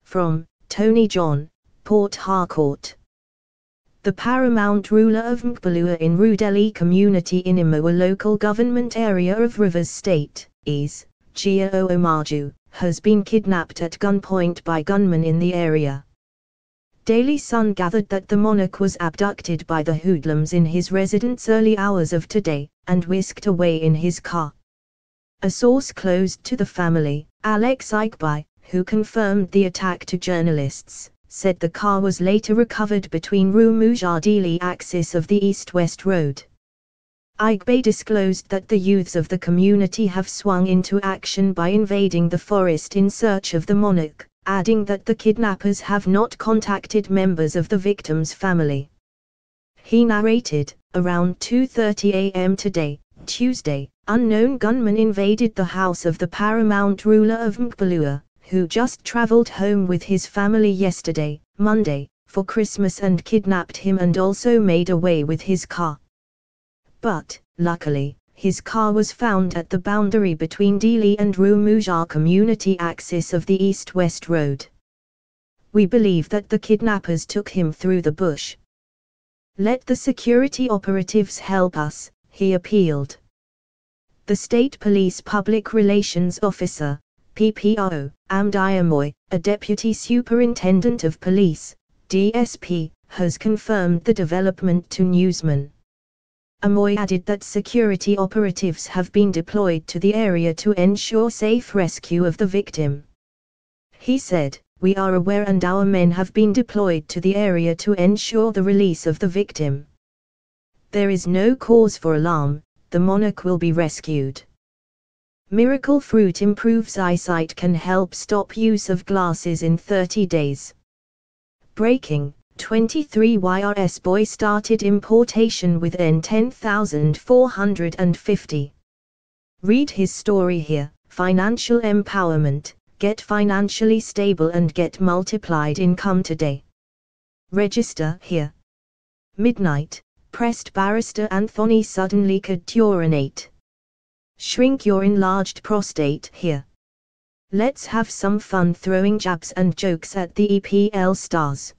from Tony John, Port Harcourt. The paramount ruler of Mkbalua in Rudeli community in Imoa local government area of Rivers State, is, Gia Omaju, has been kidnapped at gunpoint by gunmen in the area. Daily Sun gathered that the monarch was abducted by the hoodlums in his residence early hours of today, and whisked away in his car. A source close to the family, Alex Igby, who confirmed the attack to journalists, said the car was later recovered between Rumujardili axis of the east-west road. Igby disclosed that the youths of the community have swung into action by invading the forest in search of the monarch, adding that the kidnappers have not contacted members of the victim's family. He narrated, around 2:30 a.m. today, Tuesday, unknown gunmen invaded the house of the paramount ruler of Mkbalua, who just traveled home with his family yesterday, Monday, for Christmas and kidnapped him and also made away with his car. But, luckily, his car was found at the boundary between Dili and Rumujar community axis of the east-west road. We believe that the kidnappers took him through the bush. Let the security operatives help us, he appealed. The State Police Public Relations Officer, PPO, Amdi Amoy, a Deputy Superintendent of Police, DSP, has confirmed the development to newsmen. Amoy added that security operatives have been deployed to the area to ensure safe rescue of the victim. He said, "We are aware and our men have been deployed to the area to ensure the release of the victim. There is no cause for alarm, the monarch will be rescued." Miracle fruit improves eyesight, can help stop use of glasses in 30 days. Breaking, 23 YRS boy started importation with N10,450. Read his story here. Financial empowerment, get financially stable and get multiplied income today. Register here. Midnight, pressed barrister Anthony suddenly could urinate. Shrink your enlarged prostate here. Let's have some fun throwing jabs and jokes at the EPL stars.